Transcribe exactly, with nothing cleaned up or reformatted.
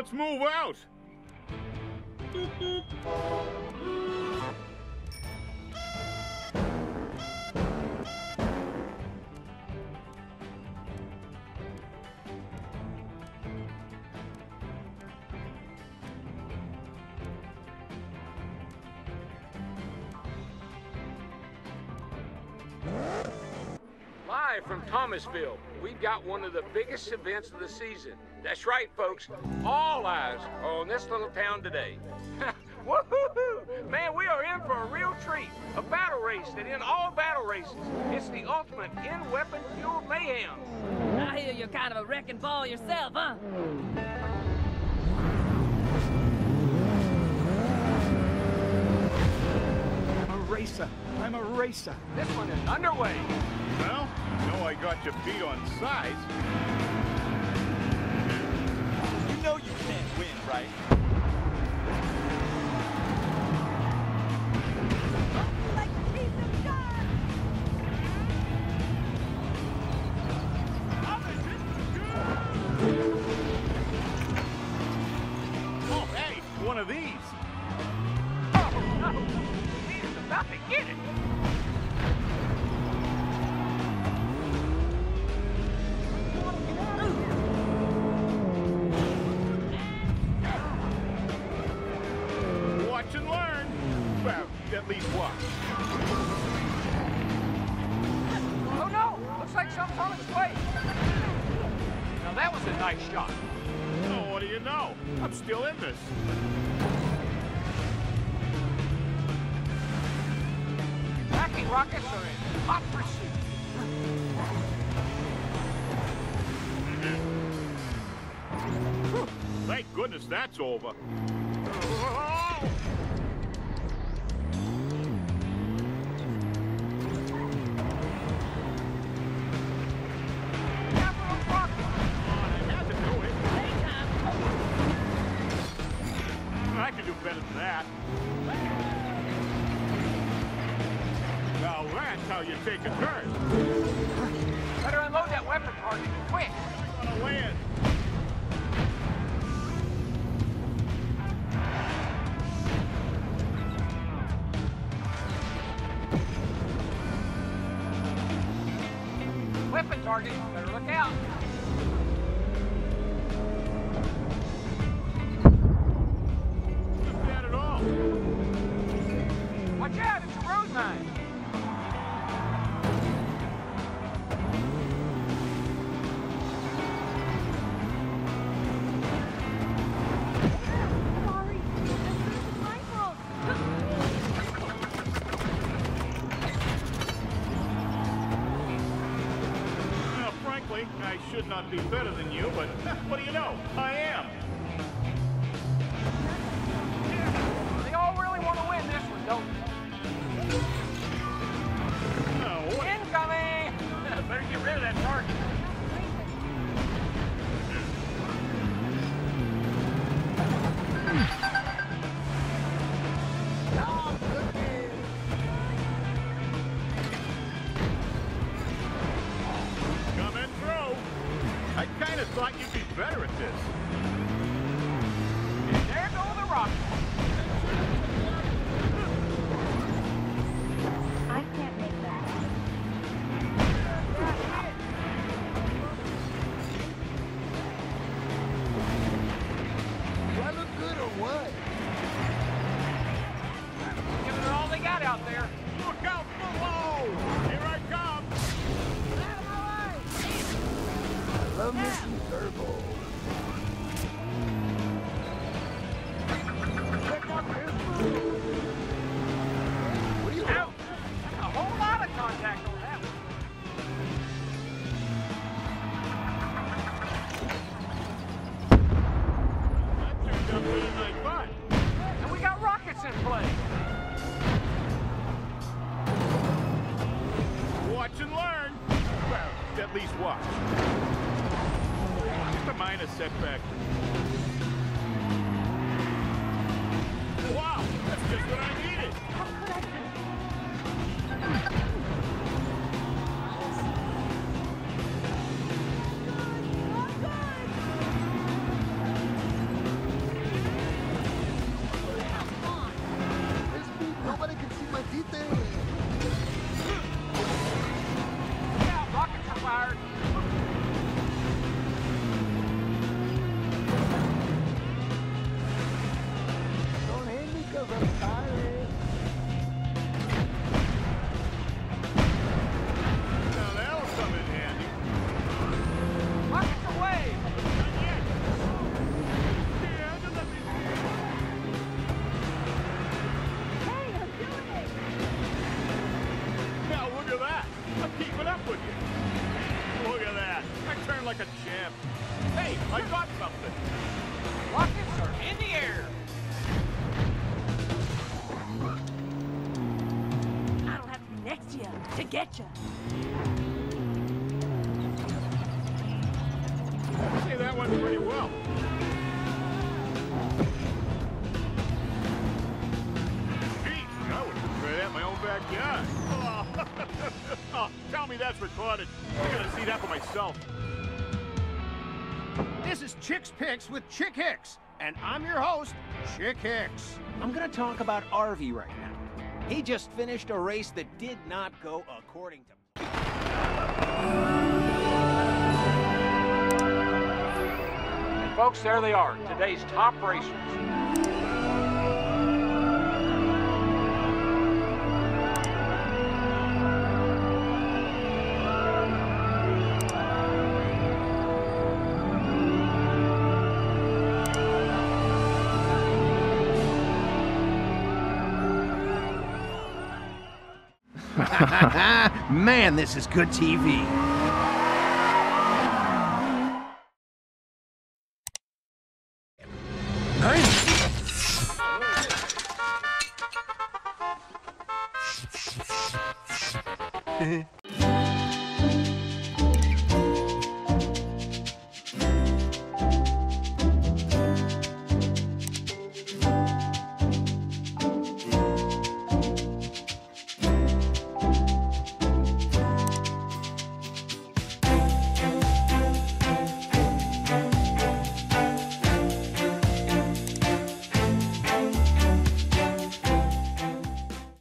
Let's move out. Live from Thomasville, we've got one of the biggest events of the season. That's right, folks. All eyes are on this little town today. Woohoo! Man, we are in for a real treat. A battle race that in all battle races, it's the ultimate in-weapon fueled mayhem. I hear you're kind of a wrecking ball yourself, huh? I'm a racer. I'm a racer. This one is underway. Well, you know I got your beat on size. You know you can't win, right? Like a piece of God! Oh, hey, one of these. Oh, no! He's about to get it. Watch and learn. Well, at least watch. Oh, no! Looks like something's on its way. Now, that was a nice shot. Oh, what do you know? I'm still in this. Packing rockets are in hot pursuit. Thank goodness that's over. I can do better than that. Now that's how you take a turn. Better unload that weapon target, quick! I'm gonna land. Weapon target, better look out! Not bad at all. Watch out, it's a road mine! Sorry, this is my fault. Well, frankly, I should not be better than you, but what do you know? I am. They all really want to win this one, don't they? Oh, what? Incoming! Better get rid of that target. Coming through. I kind of thought you'd be better at this. And there go the rockets. I can't make that. Do I look good or what? Giving it all they got out there. Look out below! Here I come! I love me some turbo. Check out this move. What do you Ouch! A whole lot of contact on that one. That turned out better than I thought. And we got rockets in play. Watch and learn. Well, at least watch. Just a minor setback. Wow, that's just what I needed. like a champ. Hey, I got something. Rockets are in the air. I don't have to be next to you to get you. Say that went pretty well. Gee, I wouldn't try that in my own backyard. Oh, oh, tell me that's recorded. I gotta see that for myself. This is Chick's Picks with Chick Hicks, and I'm your host, Chick Hicks. I'm gonna talk about R V right now. He just finished a race that did not go according to... And folks, there they are, today's top racers. Man, this is good T V. Nice.